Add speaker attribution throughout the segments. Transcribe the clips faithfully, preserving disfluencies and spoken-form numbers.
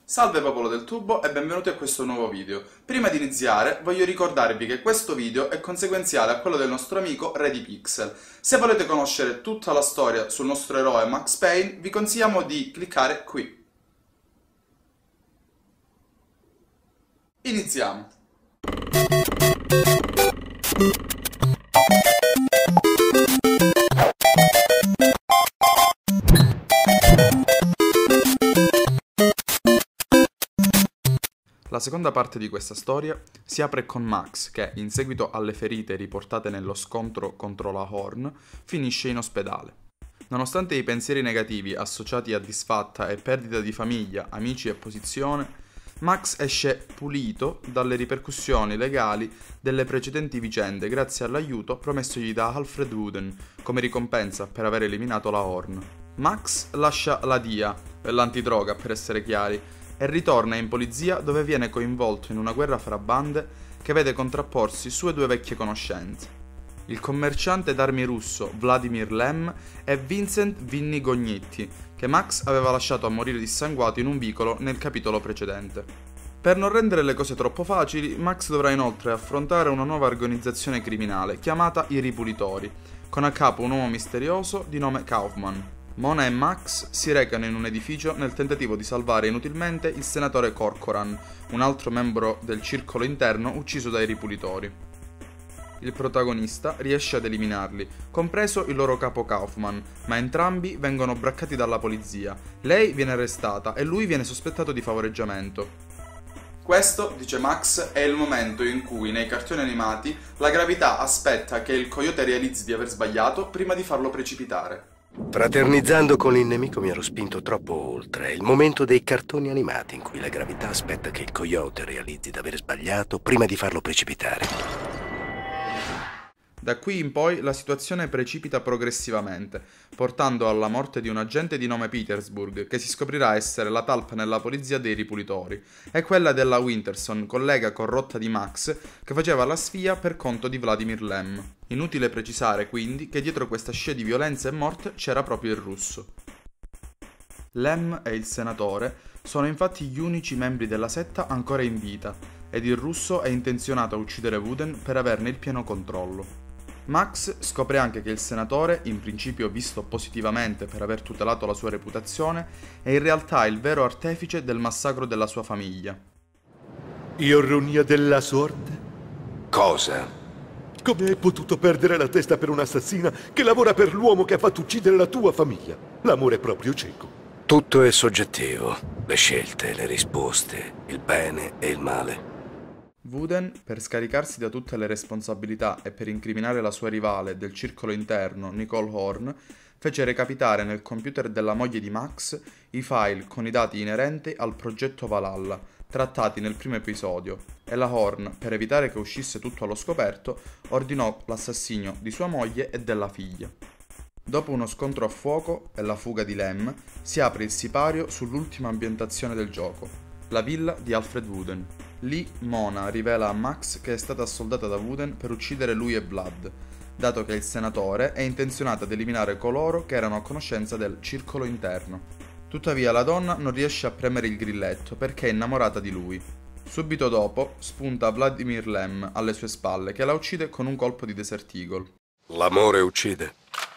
Speaker 1: Salve popolo del tubo e benvenuti a questo nuovo video. Prima di iniziare voglio ricordarvi che questo video è conseguenziale a quello del nostro amico ReadyPixel. Se volete conoscere tutta la storia sul nostro eroe Max Payne vi consigliamo di cliccare qui. Iniziamo! La seconda parte di questa storia si apre con Max che, in seguito alle ferite riportate nello scontro contro la Horn, finisce in ospedale. Nonostante i pensieri negativi associati a disfatta e perdita di famiglia, amici e posizione, Max esce pulito dalle ripercussioni legali delle precedenti vicende grazie all'aiuto promessogli da Alfred Wooden come ricompensa per aver eliminato la Horn. Max lascia la D I A, l'antidroga per essere chiari, e ritorna in polizia dove viene coinvolto in una guerra fra bande che vede contrapporsi sue due vecchie conoscenze, il commerciante d'armi russo Vladimir Lem e Vincent Vinny Gognitti, che Max aveva lasciato a morire dissanguato in un vicolo nel capitolo precedente. Per non rendere le cose troppo facili, Max dovrà inoltre affrontare una nuova organizzazione criminale chiamata i Ripulitori, con a capo un uomo misterioso di nome Kaufman. Mona e Max si recano in un edificio nel tentativo di salvare inutilmente il senatore Corcoran, un altro membro del circolo interno ucciso dai Ripulitori. Il protagonista riesce ad eliminarli, compreso il loro capo Kaufman, ma entrambi vengono braccati dalla polizia. Lei viene arrestata e lui viene sospettato di favoreggiamento. Questo, dice Max, è il momento in cui nei cartoni animati la gravità aspetta che il coyote realizzi di aver sbagliato prima di farlo precipitare.
Speaker 2: Fraternizzando con il nemico mi ero spinto troppo oltre. È il momento dei cartoni animati in cui la gravità aspetta che il coyote realizzi di aver sbagliato prima di farlo precipitare.
Speaker 1: Da qui in poi la situazione precipita progressivamente, portando alla morte di un agente di nome Petersburg, che si scoprirà essere la talpa nella polizia dei Ripulitori, e quella della Winterson, collega corrotta di Max, che faceva la spia per conto di Vladimir Lem. Inutile precisare quindi che dietro questa scia di violenza e morte c'era proprio il russo. Lem e il senatore sono infatti gli unici membri della setta ancora in vita, ed il russo è intenzionato a uccidere Wooden per averne il pieno controllo. Max scopre anche che il senatore, in principio visto positivamente per aver tutelato la sua reputazione, è in realtà il vero artefice del massacro della sua famiglia.
Speaker 3: Ironia della sorte?
Speaker 2: Cosa?
Speaker 3: Come hai potuto perdere la testa per un'assassina che lavora per l'uomo che ha fatto uccidere la tua famiglia? L'amore è proprio cieco.
Speaker 2: Tutto è soggettivo. Le scelte, le risposte, il bene e il male.
Speaker 1: Wooden, per scaricarsi da tutte le responsabilità e per incriminare la sua rivale del circolo interno, Nicole Horn, fece recapitare nel computer della moglie di Max i file con i dati inerenti al progetto Valhalla, trattati nel primo episodio, e la Horn, per evitare che uscisse tutto allo scoperto, ordinò l'assassinio di sua moglie e della figlia. Dopo uno scontro a fuoco e la fuga di Lem, si apre il sipario sull'ultima ambientazione del gioco, la villa di Alfred Wooden. Lì Mona rivela a Max che è stata assoldata da Wooden per uccidere lui e Vlad, dato che il senatore è intenzionato ad eliminare coloro che erano a conoscenza del circolo interno. Tuttavia la donna non riesce a premere il grilletto perché è innamorata di lui. Subito dopo spunta Vladimir Lem alle sue spalle che la uccide con un colpo di Desert Eagle.
Speaker 2: L'amore uccide.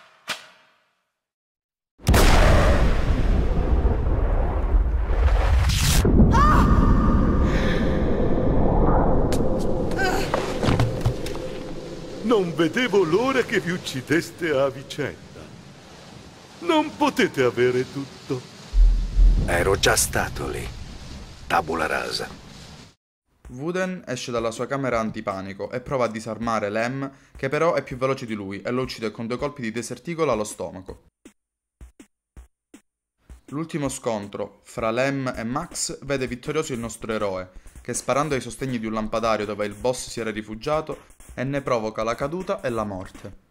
Speaker 3: Non vedevo l'ora che vi uccideste a vicenda. Non potete avere tutto.
Speaker 2: Ero già stato lì. Tabula rasa.
Speaker 1: Wooden esce dalla sua camera antipanico e prova a disarmare Lem, che però è più veloce di lui e lo uccide con due colpi di Desert Eagle allo stomaco. L'ultimo scontro fra Lem e Max vede vittorioso il nostro eroe, che sparando ai sostegni di un lampadario dove il boss si era rifugiato, e ne provoca la caduta e la morte.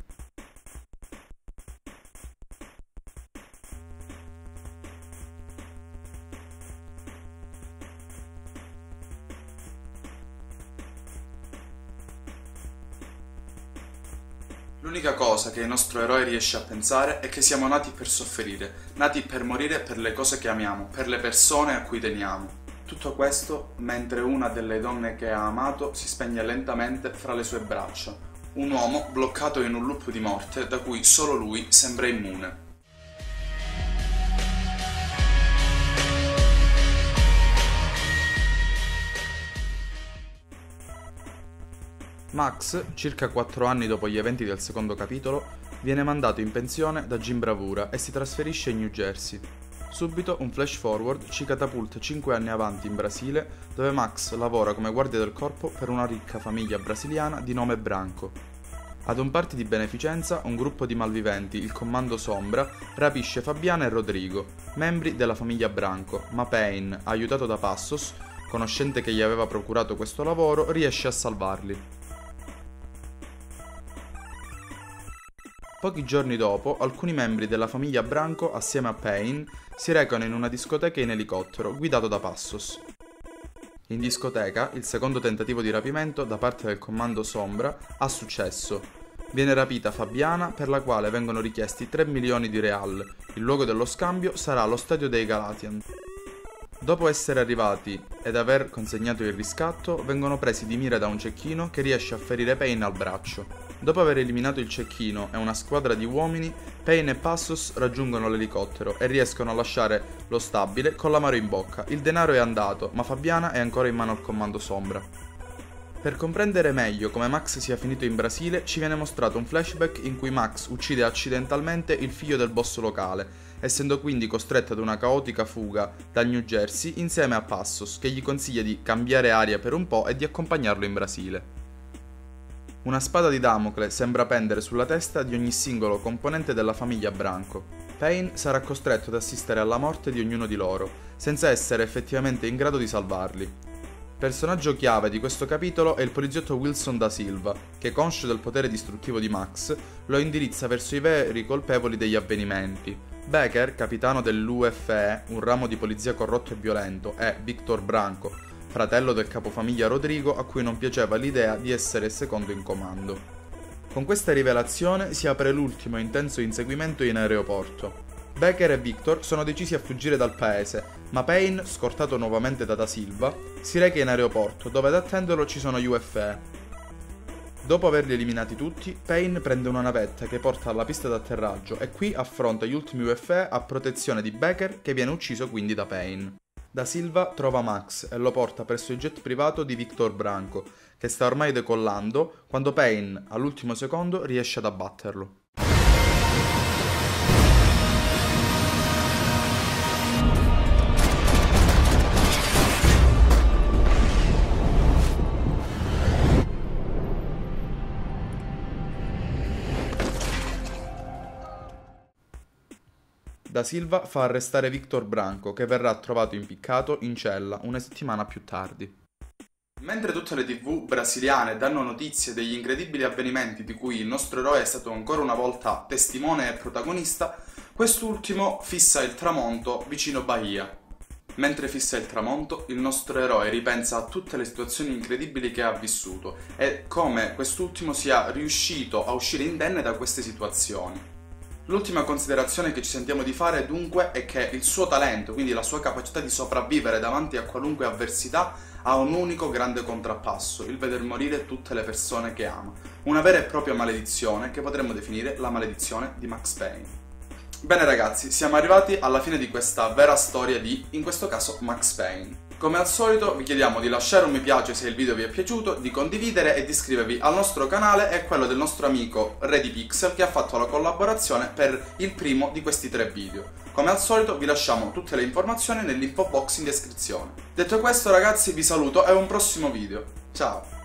Speaker 1: L'unica cosa che il nostro eroe riesce a pensare è che siamo nati per soffrire, nati per morire per le cose che amiamo, per le persone a cui teniamo. Tutto questo mentre una delle donne che ha amato si spegne lentamente fra le sue braccia, un uomo bloccato in un loop di morte da cui solo lui sembra immune. Max, circa quattro anni dopo gli eventi del secondo capitolo, viene mandato in pensione da Jim Bravura e si trasferisce in New Jersey. Subito un flash forward ci catapulta cinque anni avanti in Brasile, dove Max lavora come guardia del corpo per una ricca famiglia brasiliana di nome Branco. Ad un party di beneficenza, un gruppo di malviventi, il Comando Sombra, rapisce Fabiana e Rodrigo, membri della famiglia Branco, ma Payne, aiutato da Passos, conoscente che gli aveva procurato questo lavoro, riesce a salvarli. Pochi giorni dopo, alcuni membri della famiglia Branco, assieme a Payne, si recano in una discoteca in elicottero, guidato da Passos. In discoteca, il secondo tentativo di rapimento da parte del Comando Sombra ha successo. Viene rapita Fabiana, per la quale vengono richiesti tre milioni di real. Il luogo dello scambio sarà lo stadio dei Galatian. Dopo essere arrivati ed aver consegnato il riscatto, vengono presi di mira da un cecchino che riesce a ferire Payne al braccio. Dopo aver eliminato il cecchino e una squadra di uomini, Payne e Passos raggiungono l'elicottero e riescono a lasciare lo stabile con l'amaro in bocca. Il denaro è andato, ma Fabiana è ancora in mano al Comando Sombra. Per comprendere meglio come Max sia finito in Brasile, ci viene mostrato un flashback in cui Max uccide accidentalmente il figlio del boss locale, essendo quindi costretto ad una caotica fuga dal New Jersey insieme a Passos, che gli consiglia di cambiare aria per un po' e di accompagnarlo in Brasile. Una spada di Damocle sembra pendere sulla testa di ogni singolo componente della famiglia Branco. Payne sarà costretto ad assistere alla morte di ognuno di loro, senza essere effettivamente in grado di salvarli. Personaggio chiave di questo capitolo è il poliziotto Wilson da Silva, che, conscio del potere distruttivo di Max, lo indirizza verso i veri colpevoli degli avvenimenti. Becker, capitano dell'U F E, un ramo di polizia corrotto e violento, e Victor Branco, fratello del capofamiglia Rodrigo, a cui non piaceva l'idea di essere il secondo in comando. Con questa rivelazione si apre l'ultimo intenso inseguimento in aeroporto. Becker e Victor sono decisi a fuggire dal paese, ma Payne, scortato nuovamente da Da Silva, si reca in aeroporto, dove ad attenderlo ci sono gli U F E. Dopo averli eliminati tutti, Payne prende una navetta che porta alla pista d'atterraggio e qui affronta gli ultimi U F E a protezione di Becker, che viene ucciso quindi da Payne. Da Silva trova Max e lo porta presso il jet privato di Victor Branco, che sta ormai decollando, quando Payne, all'ultimo secondo, riesce ad abbatterlo. Da Silva fa arrestare Victor Branco, che verrà trovato impiccato in cella una settimana più tardi. Mentre tutte le tivù brasiliane danno notizie degli incredibili avvenimenti di cui il nostro eroe è stato ancora una volta testimone e protagonista, quest'ultimo fissa il tramonto vicino Bahia. Mentre fissa il tramonto, il nostro eroe ripensa a tutte le situazioni incredibili che ha vissuto e come quest'ultimo sia riuscito a uscire indenne da queste situazioni. L'ultima considerazione che ci sentiamo di fare dunque è che il suo talento, quindi la sua capacità di sopravvivere davanti a qualunque avversità, ha un unico grande contrappasso, il veder morire tutte le persone che ama. Una vera e propria maledizione che potremmo definire la maledizione di Max Payne. Bene ragazzi, siamo arrivati alla fine di questa vera storia di, in questo caso, Max Payne. Come al solito vi chiediamo di lasciare un mi piace se il video vi è piaciuto, di condividere e di iscrivervi al nostro canale e quello del nostro amico ReadyPixel, che ha fatto la collaborazione per il primo di questi tre video. Come al solito vi lasciamo tutte le informazioni nell'info box in descrizione. Detto questo ragazzi, vi saluto e a un prossimo video. Ciao!